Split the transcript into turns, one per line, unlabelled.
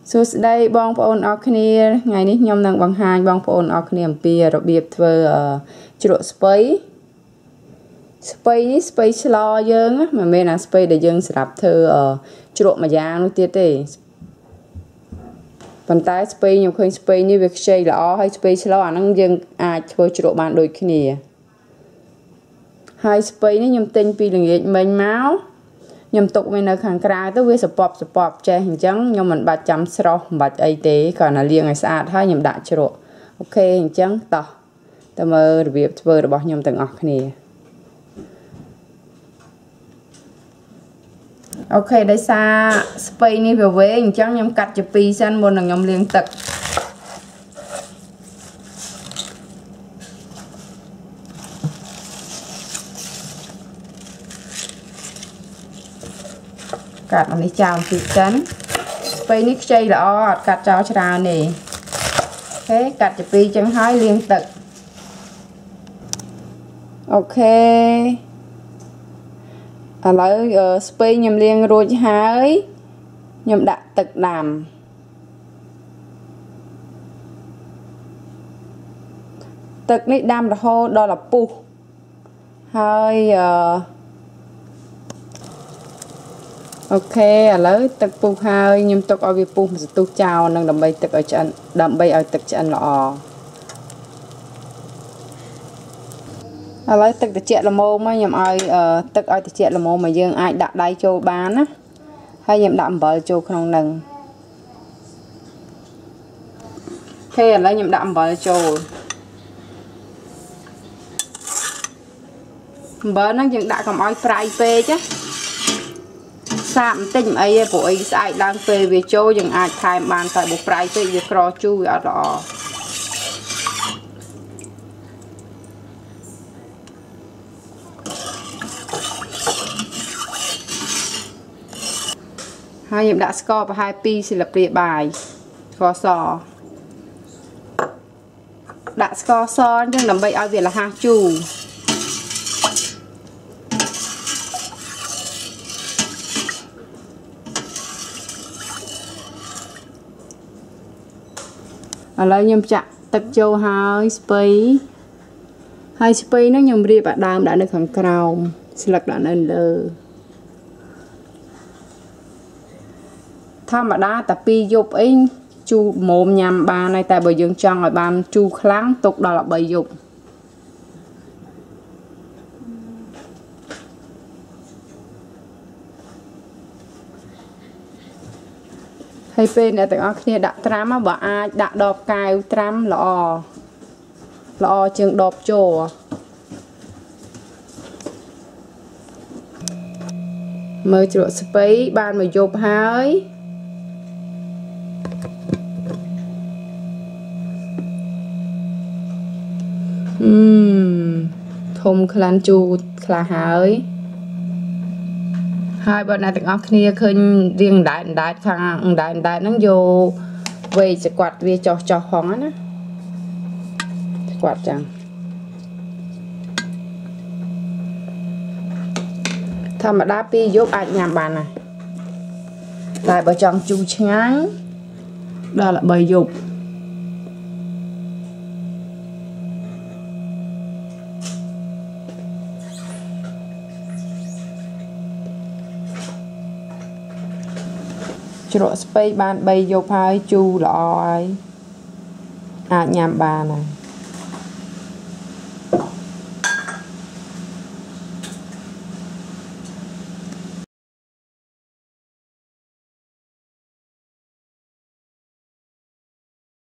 សួស្តីបងប្អូនអរគ្នាថ្ងៃនេះខ្ញុំនឹងបង្ហាញបងប្អូនអរគ្នាអំពីរបៀបធ្វើជ្រក់ស្ពៃនេះស្ពៃស្លយើងមិនមែនអាស្ពៃដែលយើងសម្រាប់ធ្វើជ្រក់មួយយ៉ាងនោះទៀតទេប៉ុន្តែស្ពៃខ្ញុំឃើញស្ពៃនេះវាខ្ចីល្អហើយស្ពៃស្លអាហ្នឹងយើងអាចធ្វើជ្រក់បានដូចគ្នាហើយស្ពៃនេះខ្ញុំទិញពីល្ងាចមិញមកខ្ញុំទុកវានៅខាងក្រៅទៅវាសពប់ចេះអញ្ចឹងខ្ញុំមិនបាច់ចាំស្រោះមិនបាច់អីទេគ្រាន់តែលាងឲ្យស្អាតហើយខ្ញុំដាក់ជ្រក់អូខេអញ្ចឹងតោះទៅមើលរបៀបធ្វើរបស់ខ្ញុំទាំងអស់គ្នាអូខេដោយសារស្ពៃនេះវាវែងអញ្ចឹងខ្ញុំកាត់ជា2សិនមុននឹងខ្ញុំលាងទឹកកាត់អានេះចោលពីចិនស្ពៃនេះខ្ចីល្អអត់កាត់ចោលច្រើនទេអូខេកាត់ជា2ចឹងហើយលាងទឹកអូខេឥឡូវស្ពៃខ្ញុំលាងរួចហើយខ្ញុំដាក់ទឹកដាំទឹកនេះដាំរហូតដល់ឲ្យពុះហើយអូខេឥឡូវទឹកពុះហើយខ្ញុំទុកឲ្យវាពុះមួយសន្ទុះចោលនឹងដើម្បីទឹកឲ្យឆ្អិនដើម្បីឲ្យទឹកឆ្អិនល្អឥឡូវទឹកត្រជាក់ល្មមខ្ញុំឲ្យទឹកឲ្យត្រជាក់ល្មមមកយើងអាចដាក់ដៃចូលបានណាហើយខ្ញុំដាក់អំបិលចូលក្នុងនឹងអូខេឥឡូវខ្ញុំដាក់អំបិលចូលអំបិលហ្នឹងយើងដាក់កុំឲ្យប្រៃពេកណាសាបបន្តិចមិនអីទេព្រោះអីស្អែកឡើងពេលវាចូលយើងអាចថែមបានតែបើប្រៃពេកវាក្រជូរវាអត់ល្អហើយខ្ញុំដាក់ស្ករប្រហែល2ស្លាបព្រាបាយស្ករសដាក់ស្ករសអញ្ចឹងដើម្បីឲ្យវាល្ហះជូរឥឡូវខ្ញុំចាក់ទឹកចូលហើយស្ពៃហ្នឹងខ្ញុំរៀបអាដើមដាក់នៅខាងក្រោមស្លឹកដាក់នៅលើធម្មតាតែ2យប់អីជូរមុំញ៉ាំបានហើយតែបើយើងចង់ឲ្យបានជូរខ្លាំងទុកដល់3យប់ហើយពេលអ្នកទាំងអស់គ្នាដាក់ត្រាំបើអាចដាក់ដបកែវត្រាំល្អជាងដបជ័រមើលជ្រក់ស្ពៃបាន1យប់ហើយធំខ្លាំងជូរខ្លះហើយបើអ្នកទាំងអស់គ្នាឃើញរៀងអណ្ដែតខាងអណ្ដែតហ្នឹងយកវែកស្គាត់វាចោះផងណាស្គាត់ចឹងធម្មតា2យប់អាចញ៉ាំបានណាតែបើចង់ជូរឆ្ងាញ់ដល់3យប់ជ្រក់ស្ពៃបាន3យប់ហើយជូរល្អហើយអាចញ៉ាំបានហើយ